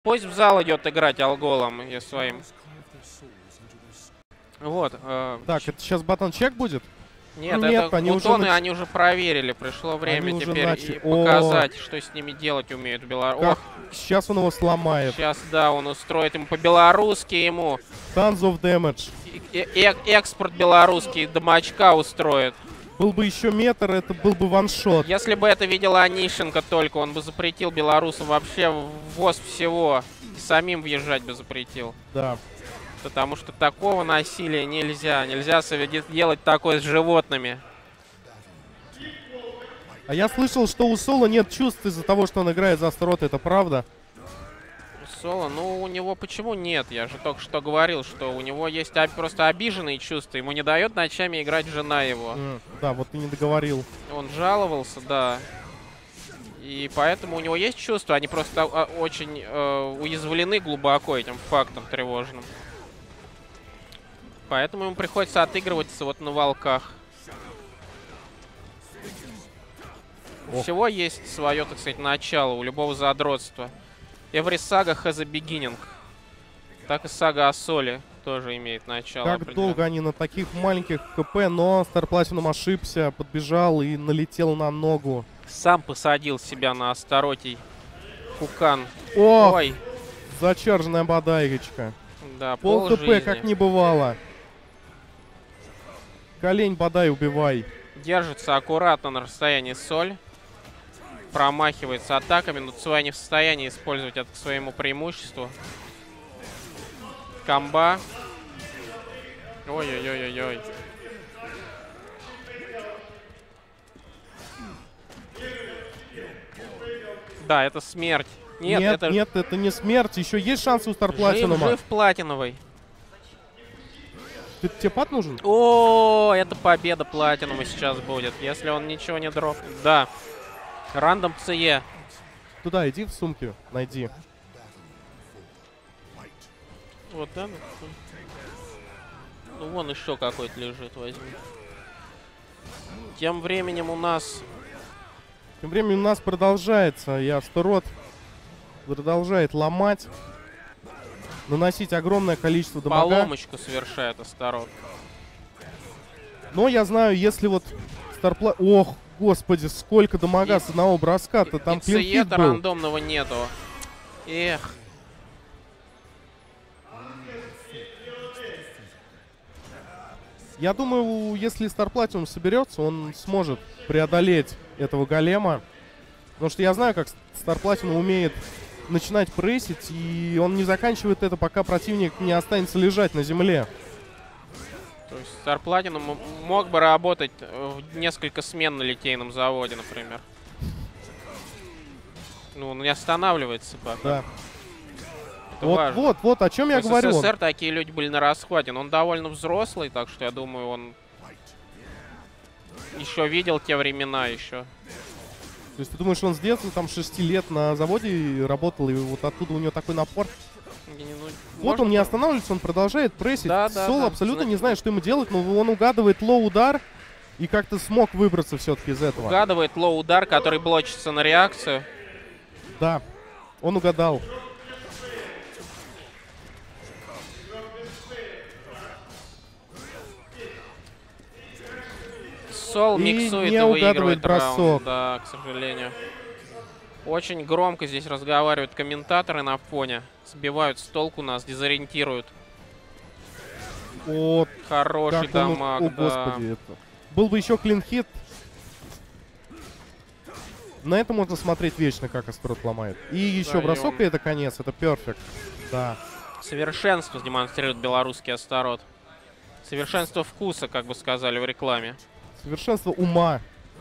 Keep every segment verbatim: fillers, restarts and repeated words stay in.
Пусть в зал идет играть алголом и своим. Вот. Э, так, это сейчас батон-чек будет? Нет, Нет, это они бутоны, уже... они уже проверили. Пришло время они теперь начали... и показать, что с ними делать умеют белорусы. Сейчас он его сломает. Сейчас, да, он устроит ему по-белорусски ему. Tons of damage. Э -э Экспорт белорусский дамачка устроит. Был бы еще метр, это был бы ваншот. Если бы это видел Онищенко только, он бы запретил белорусам вообще ввоз всего. И самим въезжать бы запретил. Да. Потому что такого насилия нельзя. Нельзя делать такое с животными. А я слышал, что у Соло нет чувств из-за того, что он играет за Астарот. Это правда? У Соло? Ну, у него почему нет? Я же только что говорил, что у него есть просто обиженные чувства. Ему не дает ночами играть жена его. Mm, да, вот ты не договорил. Он жаловался, да. И поэтому у него есть чувства. Они просто очень э, уязвлены глубоко этим фактом тревожным. Поэтому ему приходится отыгрываться вот на волках. У Ох. всего есть свое, так сказать, начало, у любого задротства. Every saga has a beginning. Так и сага о Соле тоже имеет начало. Как долго они на таких маленьких КП, но Star Platinum ошибся, подбежал и налетел на ногу. Сам посадил себя на Астаротий Кукан. Ох, ой, зачарженная бодайгочка. да, Пол пол ХП, как не бывало. Колень бодай убивай. Держится аккуратно на расстоянии Соль. Промахивается атаками, но Цуай не в состоянии использовать это к своему преимуществу. Комба. Ой-ой-ой-ой-ой. Да, это смерть. Нет, нет, это... нет, это не смерть. Еще есть шансы у Star Platinum. Жив, жив платиновый. Ты, тебе пат нужен? О, это победа платинума сейчас будет, если он ничего не дропнет. Да. Рандом ЦЕ. Туда иди в сумке, найди. Вот, да? Ну, вон еще какой-то лежит, возьми. Тем временем у нас... Тем временем у нас продолжается. И Астарот продолжает ломать. Наносить огромное количество дамага. Поломочку совершает Астарот. Но я знаю, если вот Старпла... Ох, господи, сколько дамага и, с одного броска-то. Там клинхит был. Рандомного нету. Эх. Я думаю, если Star Platinum соберется, он сможет преодолеть этого голема. Потому что я знаю, как Star Platinum умеет начинать прессить, и он не заканчивает это, пока противник не останется лежать на земле. То есть Star Platinum мог бы работать в несколько смен на литейном заводе, например. Ну, он не останавливается пока. Да. Это вот, важно. вот, вот, о чем я в говорю. В СССР такие люди были на расхвате, но он довольно взрослый, так что я думаю, он еще видел те времена еще. То есть ты думаешь, он с детства, там, шести лет на заводе работал, и вот оттуда у него такой напор? Не, ну, вот можно... он не останавливается, он продолжает прессить. Да, да, Соло да, абсолютно Зна... не знает, что ему делать, но он угадывает лоу-удар и как-то смог выбраться все-таки из этого. Угадывает лоу-удар, который блочится на реакцию. Да, он угадал. Сол и миксует не и выигрывает бросок. раунд, да, к сожалению. Очень громко здесь разговаривают комментаторы на фоне. Сбивают с толку нас, дезориентируют. Вот. Хороший дамаг, он... О, да. господи, это... Был бы еще клинхит. На это можно смотреть вечно, как Астарот ломает. И еще да, бросок, и, он... и это конец, это перфект. Да. Совершенство демонстрирует белорусский Астарот. Совершенство вкуса, как бы сказали в рекламе. Совершенство ума.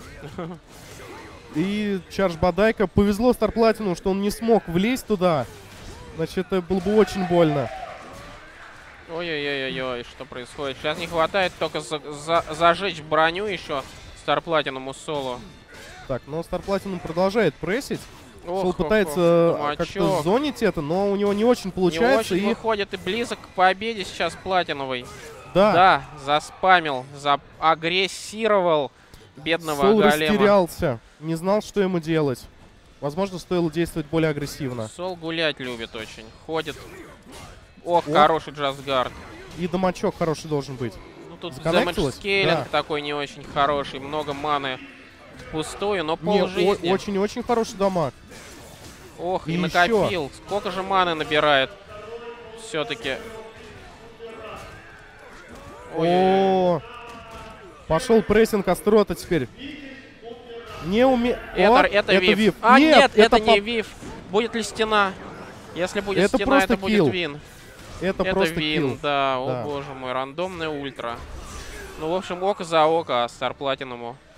И Чардж Бодайка. Повезло Star Platinum, что он не смог влезть туда. Значит, это было бы очень больно. Ой-ой-ой-ой, что происходит? Сейчас не хватает только за за зажечь броню еще Star Platinum у Соло. Так, но Star Platinum продолжает прессить. Ох, Сол пытается ох, ох, как-то зонить это, но у него не очень получается. Не очень и... выходит и близок к победе сейчас Платиновый. Да. Да, заспамил, заагрессировал бедного Сол голема. растерялся, не знал, что ему делать. Возможно, стоило действовать более агрессивно. Сол гулять любит очень. Ходит. Ох, О. хороший джазгард. И дамачок хороший должен быть. Ну, тут Законнектилось? дэмэдж-скейлинг Да. такой не очень хороший. Много маны впустую, но Не, пол о- жизни. очень-очень хороший дамаг. Ох, и, И накопил. Сколько же маны набирает? Все-таки. О, пошел прессинг Острота теперь. Не уме... Это, О, это, вив. вив. А, нет, это, по- не вив. Будет ли стена? Если будет Это стена, просто это будет килл. вин. Это, Это просто вин, килл. да. О Да. боже мой, рандомная ультра. Ну, в общем, око за око Стар Платинуму.